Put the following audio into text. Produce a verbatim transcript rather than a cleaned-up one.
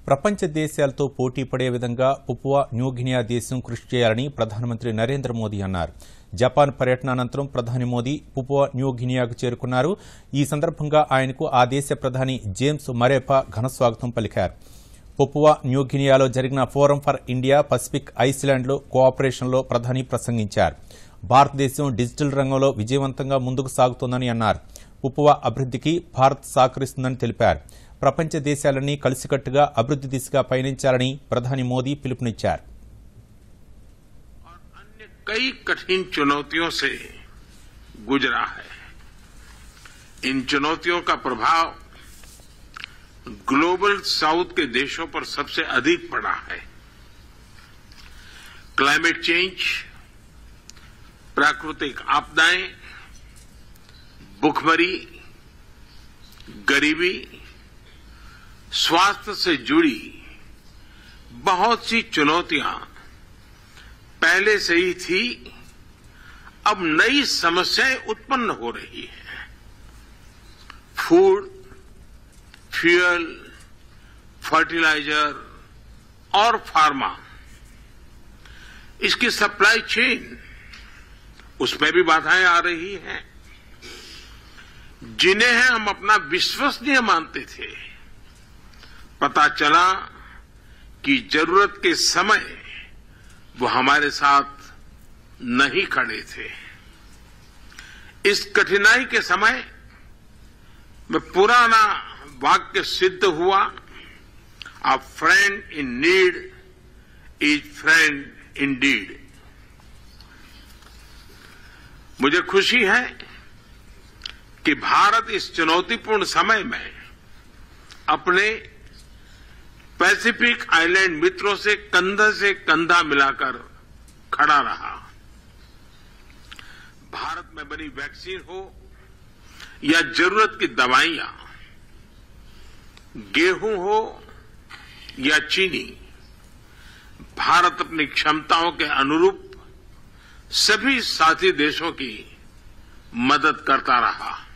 ప్రపంచ దేశాలతో పోటీ పడే విధంగా పపువా న్యూగినియా దేశం కృషి చేయాలని ప్రధానమంత్రి నరేంద్ర మోదీ అన్నారు. జపాన్ పర్యటన అనంతరం ప్రధాని మోదీ పపువా న్యూగినియాకు చేరుకున్నారు. ఈ సందర్భంగా ఆయనకు ఆ దేశ ప్రధాని జేమ్స్ మరేపా ఘనస్వాగతం పలికారు. పపువా న్యూగినియాలో జరిగిన ఫోరం ఫర్ ఇండియా పసిఫిక్ ఐస్లాండ్లో కోఆపరేషన్లో ప్రధాని ప్రసంగించారు. భారతదేశం డిజిటల్ రంగంలో విజయవంతంగా ముందుకు సాగుతోందని అన్నారు. పపువా అభివృద్ధికి భారత్ సహకరిస్తుందని తెలిపారు. ప్రపంచ దేశాలన్నీ కలిసికట్టుగా అభివృద్ధి దిశగా పయనించాలని ప్రధాని మోదీ పిలుపునిచ్చారు. कई कठिन चुनौतियों से गुजरा है. इन चुनौतियों का प्रभाव ग्लोबल साउथ के देशों पर सबसे अधिक पड़ा है. क्लाइमेट चेंज, प्राकृतिक आपदाएं, भूखमरी, गरीबी, स्वास्थ्य से जुड़ी बहुत सी चुनौतियां पहले से ही थी. अब नई समस्याएं उत्पन्न हो रही हैं. फूड, फ्यूल, फर्टिलाइजर और फार्मा, इसकी सप्लाई चेन, उसमें भी बाधाएं आ रही हैं. जिन्हें हम अपना विश्वसनीय मानते थे, पता चला कि जरूरत के समय वो हमारे साथ नहीं खड़े थे. इस कठिनाई के समय में पुराना वाक्य सिद्ध हुआ, a friend in need is friend indeed. मुझे खुशी है कि भारत इस चुनौतीपूर्ण समय में अपने पैसिफिक आइलैंड मित्रों से कंधे से कंधा मिलाकर खड़ा रहा. भारत में बनी वैक्सीन हो या जरूरत की दवाइयां, गेहूं हो या चीनी, भारत अपनी क्षमताओं के अनुरूप सभी साथी देशों की मदद करता रहा.